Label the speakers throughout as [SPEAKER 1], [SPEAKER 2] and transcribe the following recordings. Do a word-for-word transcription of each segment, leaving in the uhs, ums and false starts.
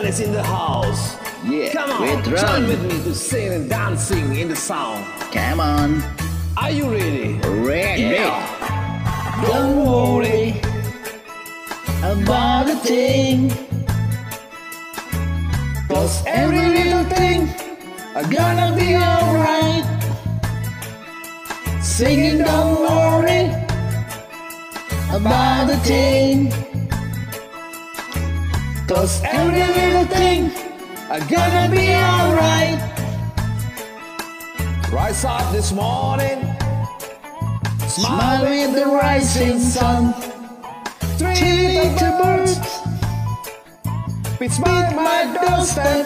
[SPEAKER 1] everybody's in the house.
[SPEAKER 2] Yeah,
[SPEAKER 1] come on,
[SPEAKER 2] with
[SPEAKER 1] join
[SPEAKER 2] run.
[SPEAKER 1] with me to sing and dancing in the sound.
[SPEAKER 2] Come on.
[SPEAKER 1] Are you ready?
[SPEAKER 2] Ready.
[SPEAKER 1] Yeah.
[SPEAKER 2] Don't worry about a thing, 'cause every little thing are gonna be alright. Singing, don't worry about a thing, 'cause every little thing are gonna be alright.
[SPEAKER 1] Rise up this morning,
[SPEAKER 2] Smile with the rising sun.
[SPEAKER 1] three little birds pitch by my doorstep,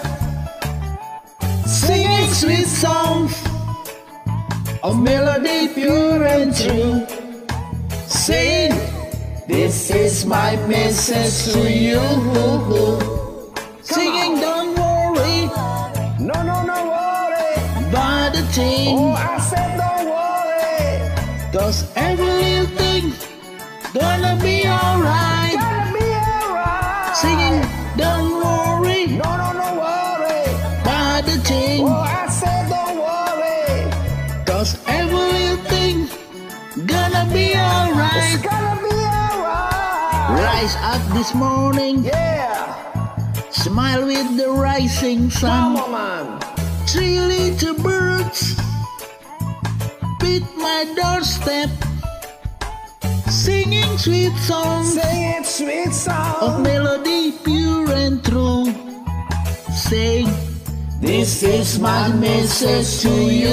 [SPEAKER 2] Singing sweet songs of melody pure and true, saying, this is my message to you. Singing, don't worry
[SPEAKER 1] no, no, no worry.
[SPEAKER 2] about a thing,
[SPEAKER 1] Oh, I said don't worry.
[SPEAKER 2] 'cause every little thing gonna be alright.
[SPEAKER 1] Gonna be alright.
[SPEAKER 2] Singing, don't worry
[SPEAKER 1] no, no, no worry.
[SPEAKER 2] about a thing,
[SPEAKER 1] Oh, I said don't worry.
[SPEAKER 2] 'cause every little thing gonna be
[SPEAKER 1] It's
[SPEAKER 2] alright.
[SPEAKER 1] gonna be alright.
[SPEAKER 2] Rise up this morning,
[SPEAKER 1] Yeah.
[SPEAKER 2] smile with the rising
[SPEAKER 1] Come
[SPEAKER 2] sun.
[SPEAKER 1] on, man.
[SPEAKER 2] Three little birds beat my doorstep, singing sweet songs
[SPEAKER 1] Sing it, sweet
[SPEAKER 2] of
[SPEAKER 1] song.
[SPEAKER 2] melody pure and true, saying, this is my message to you.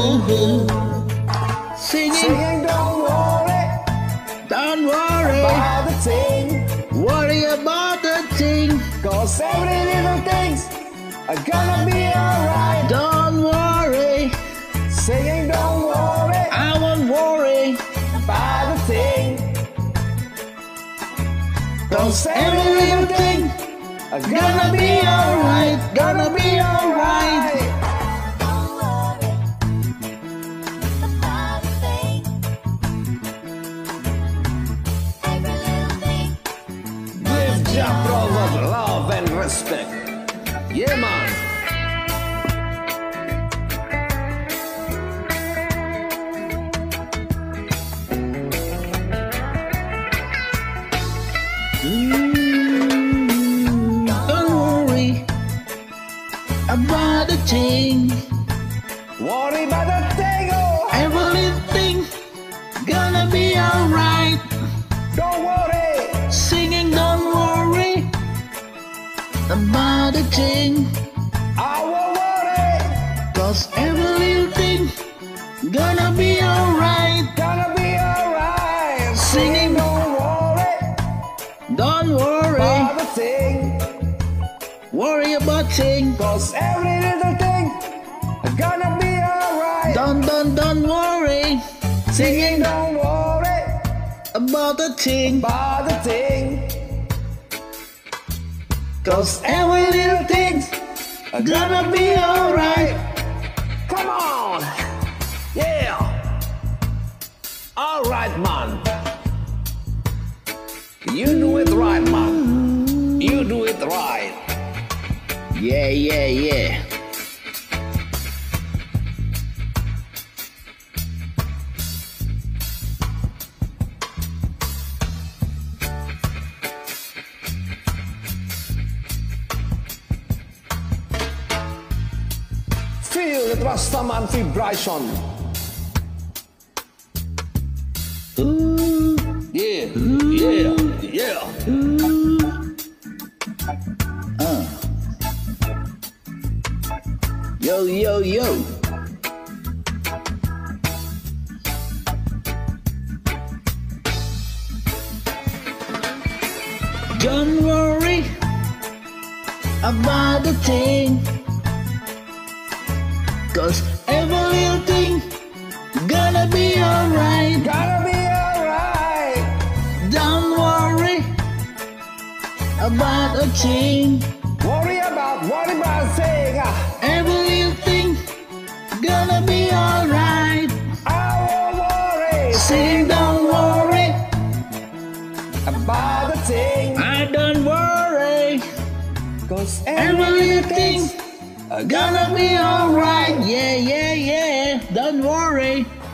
[SPEAKER 2] Singing,
[SPEAKER 1] Singing, don't worry
[SPEAKER 2] don't worry,
[SPEAKER 1] about the thing,
[SPEAKER 2] worry about the thing.
[SPEAKER 1] 'cause every little things are gonna be alright.
[SPEAKER 2] Don't worry,
[SPEAKER 1] Singing, don't worry
[SPEAKER 2] I won't worry,
[SPEAKER 1] about the thing,
[SPEAKER 2] 'cause every little thing
[SPEAKER 1] are
[SPEAKER 2] gonna be alright, gonna be alright.
[SPEAKER 1] Give Jah brother love and respect. Yeah, man.
[SPEAKER 2] Mm, don't worry about the thing,
[SPEAKER 1] Worry about the thing, oh.
[SPEAKER 2] everything gonna be alright.
[SPEAKER 1] Don't worry.
[SPEAKER 2] Singing, don't worry about the thing,
[SPEAKER 1] I won't worry.
[SPEAKER 2] 'cause everything gonna be alright.
[SPEAKER 1] Gonna be alright.
[SPEAKER 2] Singing,
[SPEAKER 1] don't worry
[SPEAKER 2] don't worry,
[SPEAKER 1] about the thing,
[SPEAKER 2] worry about thing.
[SPEAKER 1] 'cause every little thing are gonna be alright.
[SPEAKER 2] Don't, don't, don't worry, singing
[SPEAKER 1] Don't worry
[SPEAKER 2] about the thing,
[SPEAKER 1] about the thing,
[SPEAKER 2] 'cause every little thing
[SPEAKER 1] are
[SPEAKER 2] gonna be alright.
[SPEAKER 1] Come on. Yeah. Alright, man. You do it right, man. You do it right.
[SPEAKER 2] Yeah, yeah, yeah.
[SPEAKER 1] Feel the Rastaman vibration.
[SPEAKER 2] Ooh,
[SPEAKER 1] Yeah, yeah, yeah.
[SPEAKER 2] uh. Yo, yo, yo. Don't worry about the thing, 'cause every little thing gonna be alright.
[SPEAKER 1] Gotta be alright.
[SPEAKER 2] Don't worry about a thing,
[SPEAKER 1] Worry about, worry about saying, ah,
[SPEAKER 2] every little thing gonna be alright.
[SPEAKER 1] I won't worry.
[SPEAKER 2] Sing, don't worry
[SPEAKER 1] about the thing,
[SPEAKER 2] I don't worry
[SPEAKER 1] Cause
[SPEAKER 2] every little things are gonna be alright. Yeah, yeah, yeah. Don't worry.